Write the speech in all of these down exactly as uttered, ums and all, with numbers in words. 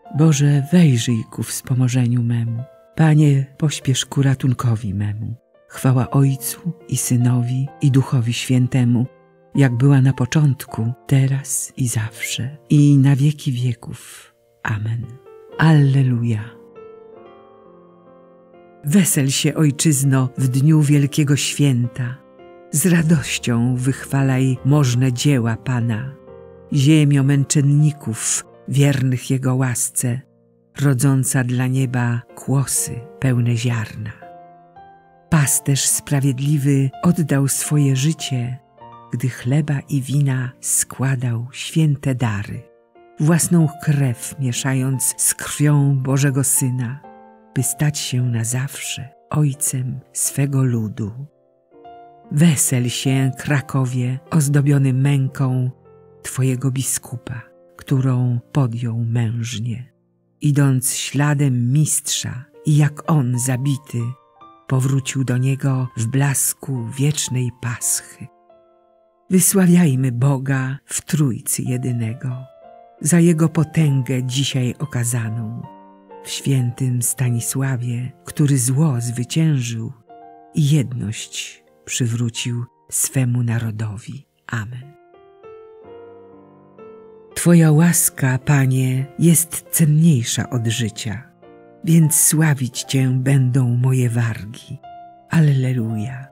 Boże, wejrzyj ku wspomożeniu memu. Panie, pośpiesz ku ratunkowi memu. Chwała Ojcu i Synowi i Duchowi Świętemu, jak była na początku, teraz i zawsze, i na wieki wieków. Amen. Alleluja. Wesel się, Ojczyzno, w dniu wielkiego święta. Z radością wychwalaj możne dzieła Pana. Ziemio męczenników, wiernych Jego łasce, rodząca dla nieba kłosy pełne ziarna. Pasterz sprawiedliwy oddał swoje życie, gdy chleba i wina składał święte dary, własną krew mieszając z krwią Bożego Syna, by stać się na zawsze ojcem swego ludu. Wesel się, Krakowie, ozdobiony męką Twojego biskupa, którą podjął mężnie, idąc śladem mistrza i jak on zabity, powrócił do niego w blasku wiecznej Paschy. Wysławiajmy Boga w Trójcy jedynego, za Jego potęgę dzisiaj okazaną, w świętym Stanisławie, który zło zwyciężył i jedność przywrócił swemu narodowi. Amen. Twoja łaska, Panie, jest cenniejsza od życia, więc sławić Cię będą moje wargi. Alleluja.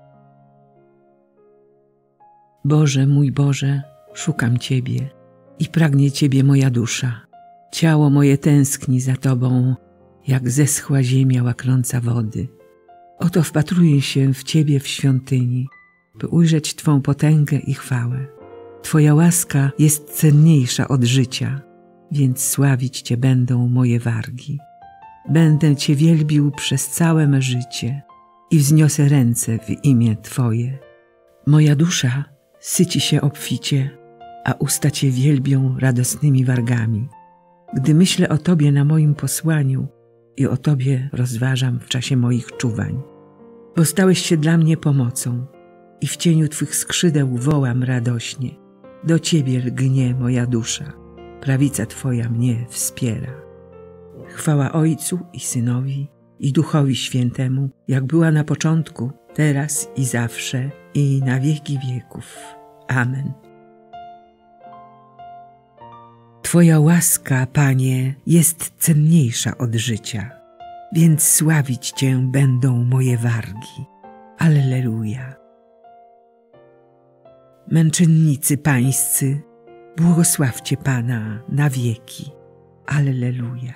Boże, mój Boże, szukam Ciebie i pragnie Ciebie moja dusza. Ciało moje tęskni za Tobą, jak zeschła ziemia łaknąca wody. Oto wpatruję się w Ciebie w świątyni, by ujrzeć Twą potęgę i chwałę. Twoja łaska jest cenniejsza od życia, więc sławić Cię będą moje wargi. Będę Cię wielbił przez całe me życie i wzniosę ręce w imię Twoje. Moja dusza syci się obficie, a usta Cię wielbią radosnymi wargami. Gdy myślę o Tobie na moim posłaniu i o Tobie rozważam w czasie moich czuwań. Bo stałeś się dla mnie pomocą i w cieniu Twych skrzydeł wołam radośnie. Do Ciebie lgnie moja dusza, prawica Twoja mnie wspiera. Chwała Ojcu i Synowi i Duchowi Świętemu, jak była na początku, teraz i zawsze, i na wieki wieków. Amen. Twoja łaska, Panie, jest cenniejsza od życia, więc sławić Cię będą moje wargi. Alleluja. Męczennicy pańscy, błogosławcie Pana na wieki. Alleluja.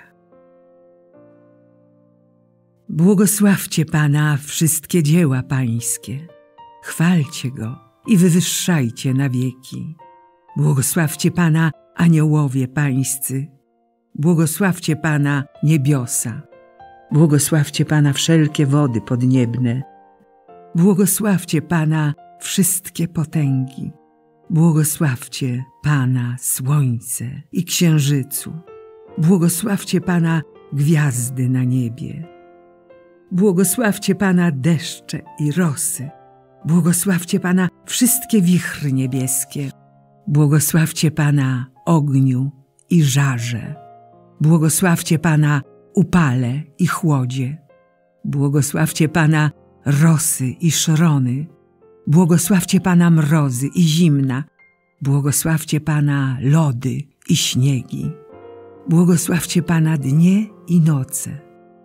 Błogosławcie Pana wszystkie dzieła Pańskie. Chwalcie Go i wywyższajcie na wieki. Błogosławcie Pana aniołowie Pańscy. Błogosławcie Pana niebiosa. Błogosławcie Pana wszelkie wody podniebne. Błogosławcie Pana wszystkie potęgi. Błogosławcie Pana słońce i księżycu. Błogosławcie Pana gwiazdy na niebie. Błogosławcie Pana deszcze i rosy. Błogosławcie Pana wszystkie wichry niebieskie. Błogosławcie Pana ogniu i żarze. Błogosławcie Pana upale i chłodzie. Błogosławcie Pana rosy i szrony. Błogosławcie Pana mrozy i zimna. Błogosławcie Pana lody i śniegi. Błogosławcie Pana dnie i noce.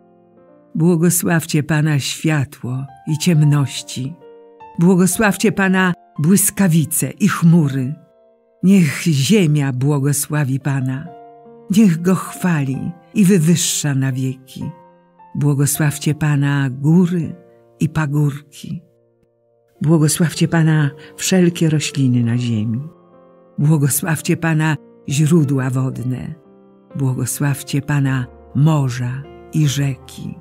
Błogosławcie Pana światło i ciemności. Błogosławcie Pana błyskawice i chmury. Niech ziemia błogosławi Pana. Niech Go chwali i wywyższa na wieki. Błogosławcie Pana góry i pagórki. Błogosławcie Pana wszelkie rośliny na ziemi. Błogosławcie Pana źródła wodne. Błogosławcie Pana morza i rzeki.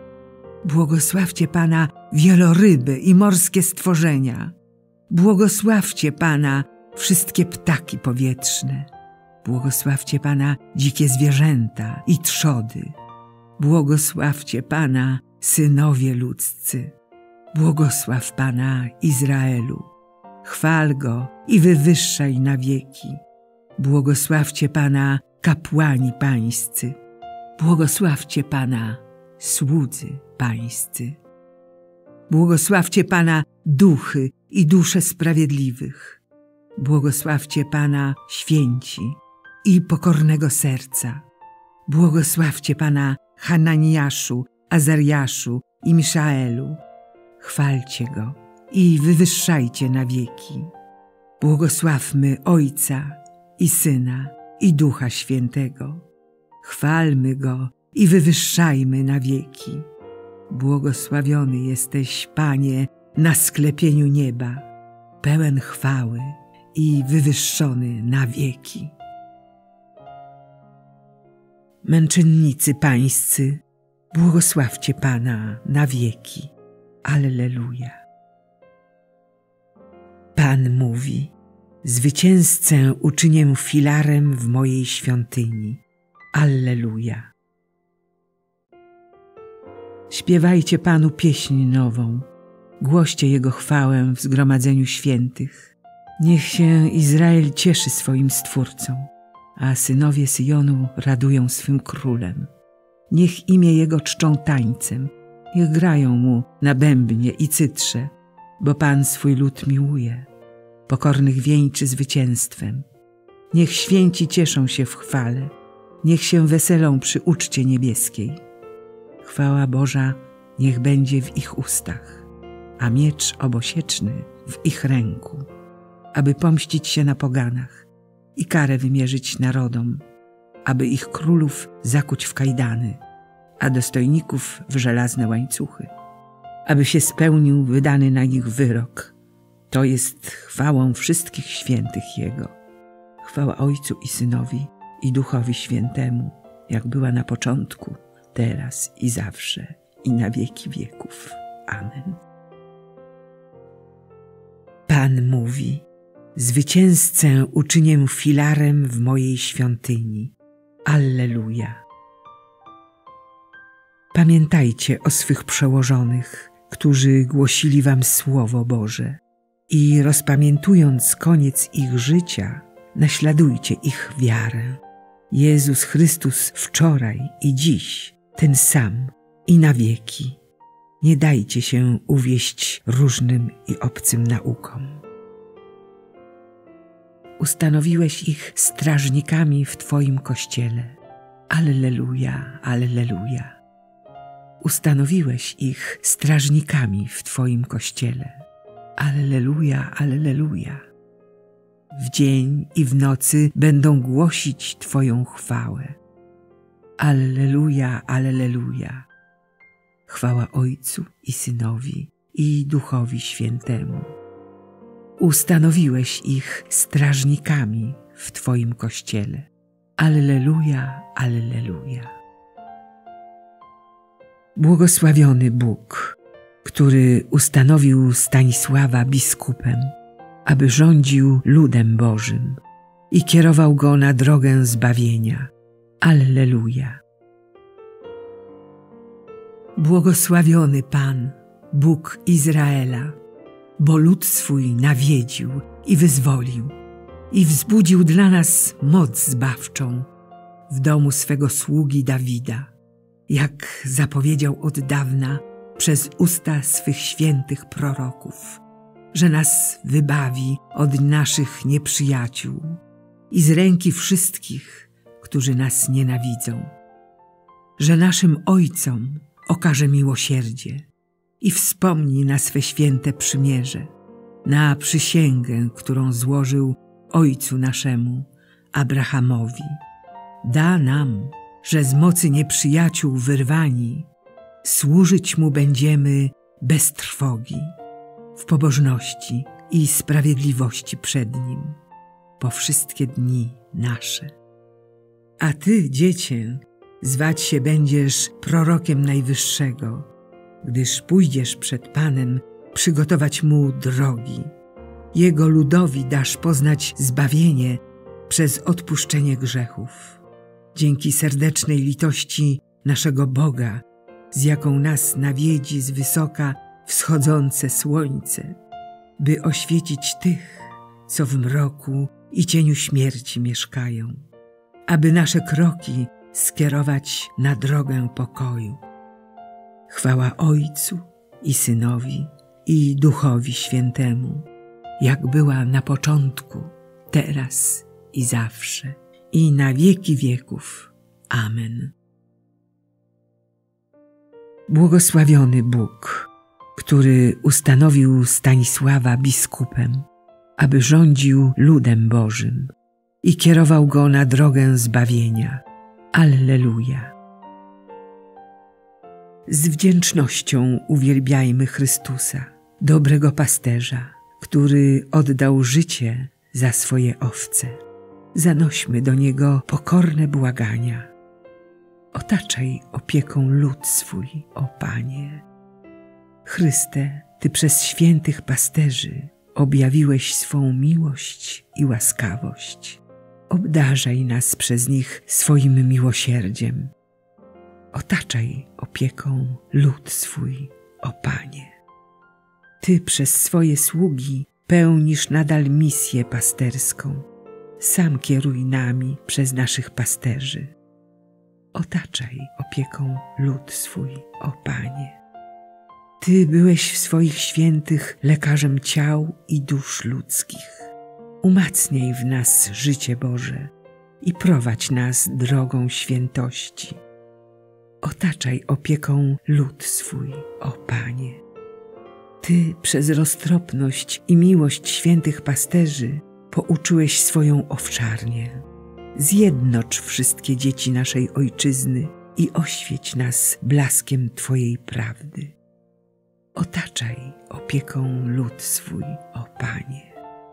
Błogosławcie Pana wieloryby i morskie stworzenia. Błogosławcie Pana wszystkie ptaki powietrzne. Błogosławcie Pana dzikie zwierzęta i trzody. Błogosławcie Pana synowie ludzcy. Błogosław Pana Izraelu. Chwal Go i wywyższaj na wieki. Błogosławcie Pana kapłani pańscy. Błogosławcie Pana, słudzy Pańscy. Błogosławcie Pana, duchy i dusze sprawiedliwych. Błogosławcie Pana, święci i pokornego serca. Błogosławcie Pana, Hananiaszu, Azariaszu i Miszaelu. Chwalcie Go i wywyższajcie na wieki. Błogosławmy Ojca i Syna i Ducha Świętego. Chwalmy Go i wywyższajmy na wieki. Błogosławiony jesteś, Panie, na sklepieniu nieba, pełen chwały i wywyższony na wieki. Męczennicy Pańscy, błogosławcie Pana na wieki. Alleluja. Pan mówi: zwycięzcę uczynię filarem w mojej świątyni. Alleluja. Śpiewajcie Panu pieśń nową, głoście Jego chwałę w zgromadzeniu świętych. Niech się Izrael cieszy swoim Stwórcą, a synowie Syjonu radują swym Królem. Niech imię Jego czczą tańcem, niech grają Mu na bębnie i cytrze, bo Pan swój lud miłuje, pokornych wieńczy zwycięstwem. Niech święci cieszą się w chwale, niech się weselą przy uczcie niebieskiej. Chwała Boża niech będzie w ich ustach, a miecz obosieczny w ich ręku, aby pomścić się na poganach i karę wymierzyć narodom, aby ich królów zakuć w kajdany, a dostojników w żelazne łańcuchy, aby się spełnił wydany na nich wyrok. To jest chwałą wszystkich świętych Jego. Chwała Ojcu i Synowi i Duchowi Świętemu, jak była na początku, teraz i zawsze, i na wieki wieków. Amen. Pan mówi: zwycięzcę uczynię filarem w mojej świątyni. Alleluja. Pamiętajcie o swych przełożonych, którzy głosili wam Słowo Boże, i rozpamiętując koniec ich życia, naśladujcie ich wiarę. Jezus Chrystus wczoraj i dziś ten sam i na wieki. Nie dajcie się uwieść różnym i obcym naukom. Ustanowiłeś ich strażnikami w Twoim Kościele. Alleluja, alleluja. Ustanowiłeś ich strażnikami w Twoim Kościele. Alleluja, alleluja. W dzień i w nocy będą głosić Twoją chwałę. Alleluja, alleluja. Chwała Ojcu i Synowi i Duchowi Świętemu. Ustanowiłeś ich strażnikami w Twoim Kościele. Alleluja, alleluja. Błogosławiony Bóg, który ustanowił Stanisława biskupem, aby rządził ludem Bożym i kierował go na drogę zbawienia. Alleluja. Błogosławiony Pan, Bóg Izraela, bo lud swój nawiedził i wyzwolił i wzbudził dla nas moc zbawczą w domu swego sługi Dawida, jak zapowiedział od dawna przez usta swych świętych proroków, że nas wybawi od naszych nieprzyjaciół i z ręki wszystkich, którzy nas nienawidzą, że naszym ojcom okaże miłosierdzie i wspomni na swe święte przymierze, na przysięgę, którą złożył ojcu naszemu, Abrahamowi. Da nam, że z mocy nieprzyjaciół wyrwani, służyć Mu będziemy bez trwogi, w pobożności i sprawiedliwości przed Nim, po wszystkie dni nasze. A Ty, dziecię, zwać się będziesz prorokiem Najwyższego, gdyż pójdziesz przed Panem przygotować Mu drogi. Jego ludowi dasz poznać zbawienie przez odpuszczenie grzechów. Dzięki serdecznej litości naszego Boga, z jaką nas nawiedzi z wysoka wschodzące słońce, by oświecić tych, co w mroku i cieniu śmierci mieszkają, aby nasze kroki skierować na drogę pokoju. Chwała Ojcu i Synowi, i Duchowi Świętemu, jak była na początku, teraz i zawsze, i na wieki wieków. Amen. Błogosławiony Bóg, który ustanowił Stanisława biskupem, aby rządził ludem Bożym i kierował go na drogę zbawienia. Alleluja. Z wdzięcznością uwielbiajmy Chrystusa, dobrego pasterza, który oddał życie za swoje owce. Zanośmy do Niego pokorne błagania. Otaczaj opieką lud swój, o Panie. Chryste, Ty przez świętych pasterzy objawiłeś swą miłość i łaskawość. Obdarzaj nas przez nich swoim miłosierdziem. Otaczaj opieką lud swój, o Panie. Ty przez swoje sługi pełnisz nadal misję pasterską. Sam kieruj nami przez naszych pasterzy. Otaczaj opieką lud swój, o Panie. Ty byłeś w swoich świętych lekarzem ciał i dusz ludzkich. Umacniaj w nas życie Boże i prowadź nas drogą świętości. Otaczaj opieką lud swój, o Panie. Ty przez roztropność i miłość świętych pasterzy pouczyłeś swoją owczarnię. Zjednocz wszystkie dzieci naszej Ojczyzny i oświeć nas blaskiem Twojej prawdy. Otaczaj opieką lud swój, o Panie.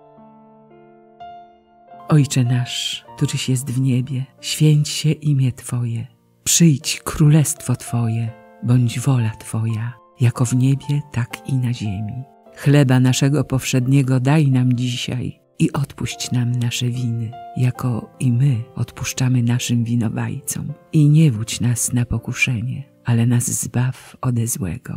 Ojcze nasz, któryś jest w niebie, święć się imię Twoje. Przyjdź królestwo Twoje, bądź wola Twoja, jako w niebie, tak i na ziemi. Chleba naszego powszedniego daj nam dzisiaj i odpuść nam nasze winy, jako i my odpuszczamy naszym winowajcom. I nie wódź nas na pokuszenie, ale nas zbaw ode złego.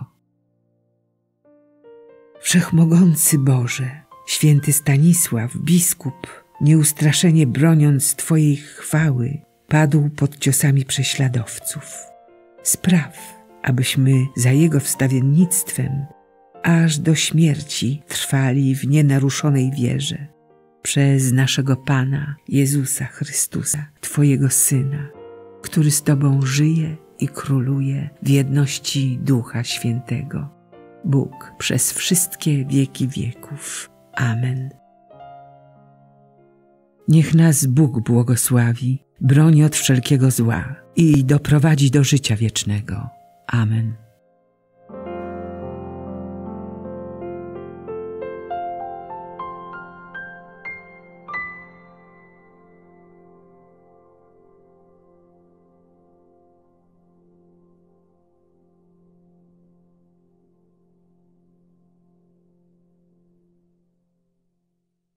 Wszechmogący Boże, święty Stanisław, biskup, nieustraszenie broniąc Twojej chwały, padł pod ciosami prześladowców. Spraw, abyśmy za jego wstawiennictwem aż do śmierci trwali w nienaruszonej wierze. Przez naszego Pana Jezusa Chrystusa, Twojego Syna, który z Tobą żyje i króluje w jedności Ducha Świętego, Bóg przez wszystkie wieki wieków. Amen. Niech nas Bóg błogosławi, broni od wszelkiego zła i doprowadzi do życia wiecznego. Amen.